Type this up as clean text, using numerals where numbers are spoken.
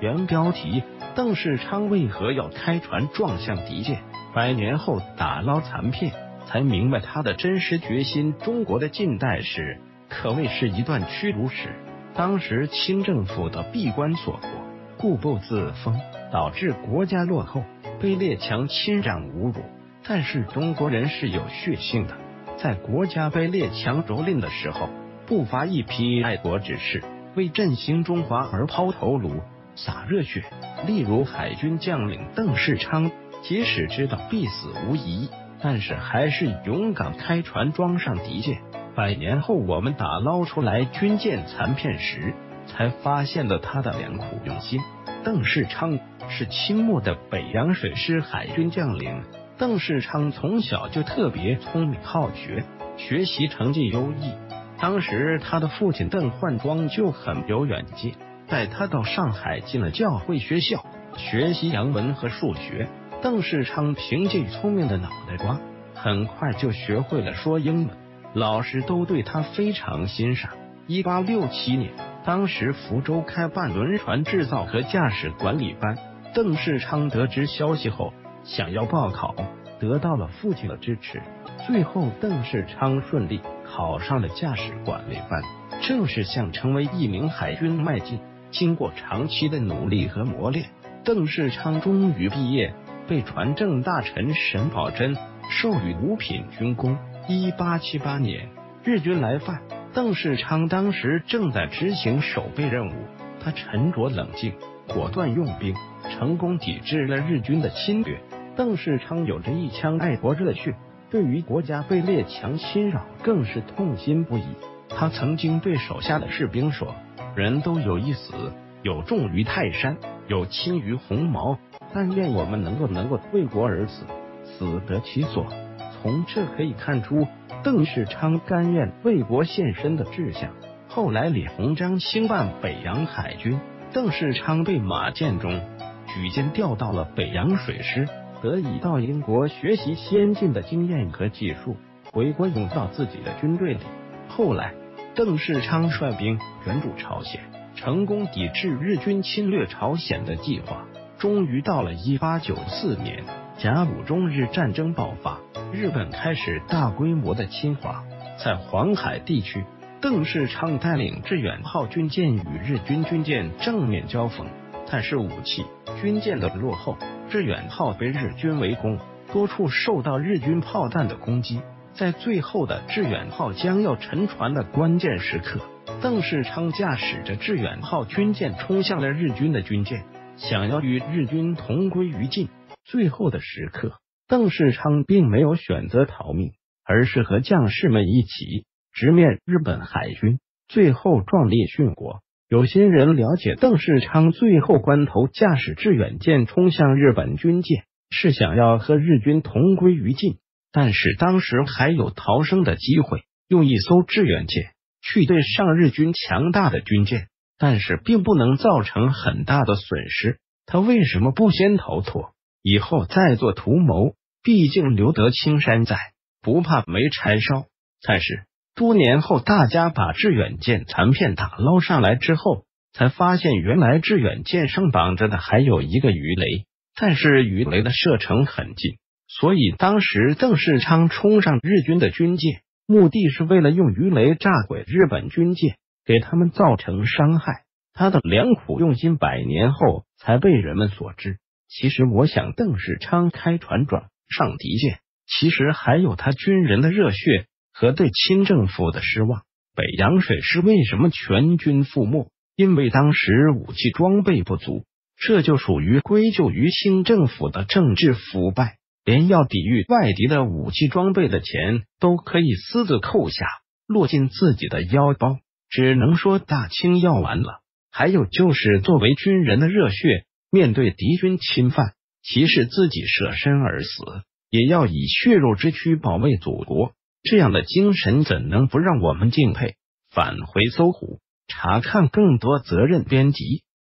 原标题：邓世昌为何要开船撞向敌舰？100年后打捞残片，才明白他的真实决心。中国的近代史可谓是一段屈辱史。当时清政府的闭关锁国、固步自封，导致国家落后，被列强侵占侮辱。但是中国人是有血性的，在国家被列强蹂躏的时候，不乏一批爱国之士，为振兴中华而抛头颅、洒热血。例如海军将领邓世昌，即使知道必死无疑，但是还是勇敢开船装上敌舰。100年后，我们打捞出来军舰残片时，才发现了他的良苦用心。邓世昌是清末的北洋水师海军将领。邓世昌从小就特别聪明好学，学习成绩优异。当时他的父亲邓焕庄就很有远见，带他到上海进了教会学校，学习洋文和数学。邓世昌凭借聪明的脑袋瓜，很快就学会了说英文，老师都对他非常欣赏。1867年，当时福州开办轮船制造和驾驶管理班，邓世昌得知消息后，想要报考，得到了父亲的支持。最后邓世昌顺利考上了驾驶管理班，正式向成为一名海军迈进。经过长期的努力和磨练，邓世昌终于毕业，被船政大臣沈葆桢授予五品军功。1878年，日军来犯，邓世昌当时正在执行守备任务，他沉着冷静，果断用兵，成功抵制了日军的侵略。邓世昌有着一腔爱国热血，对于国家被列强侵扰更是痛心不已。他曾经对手下的士兵说：“人都有一死，有重于泰山，有轻于鸿毛，但愿我们能够为国而死，死得其所。”从这可以看出邓世昌甘愿为国献身的志向。后来李鸿章兴办北洋海军，邓世昌被马建中举荐调到了北洋水师，得以到英国学习先进的经验和技术，回国用到自己的军队里。后来邓世昌率兵援助朝鲜，成功抵制日军侵略朝鲜的计划。终于到了1894年，甲午中日战争爆发，日本开始大规模的侵华。在黄海地区，邓世昌带领致远号军舰与日军军舰正面交锋，但是武器军舰的落后，致远号被日军围攻，多处受到日军炮弹的攻击。在最后的致远号将要沉船的关键时刻，邓世昌驾驶着致远号军舰冲向了日军的军舰，想要与日军同归于尽。最后的时刻，邓世昌并没有选择逃命，而是和将士们一起直面日本海军，最后壮烈殉国。有些人了解邓世昌最后关头驾驶致远舰冲向日本军舰，是想要和日军同归于尽，但是当时还有逃生的机会，用一艘致远舰去对上日军强大的军舰，但是并不能造成很大的损失。他为什么不先逃脱，以后再做图谋？毕竟留得青山在，不怕没柴烧。但是多年后，大家把致远舰残片打捞上来之后，才发现原来致远舰上绑着的还有一个鱼雷，但是鱼雷的射程很近，所以当时邓世昌冲上日军的军舰，目的是为了用鱼雷炸毁日本军舰，给他们造成伤害。他的良苦用心100年后才被人们所知。其实我想，邓世昌开船撞上敌舰，其实还有他军人的热血和对清政府的失望。北洋水师为什么全军覆没？因为当时武器装备不足，这就属于归咎于清政府的政治腐败，连要抵御外敌的武器装备的钱都可以私自扣下，落进自己的腰包，只能说大清要完了。还有就是作为军人的热血，面对敌军侵犯，即使自己舍身而死，也要以血肉之躯保卫祖国，这样的精神怎能不让我们敬佩？返回搜狐，查看更多责任编辑。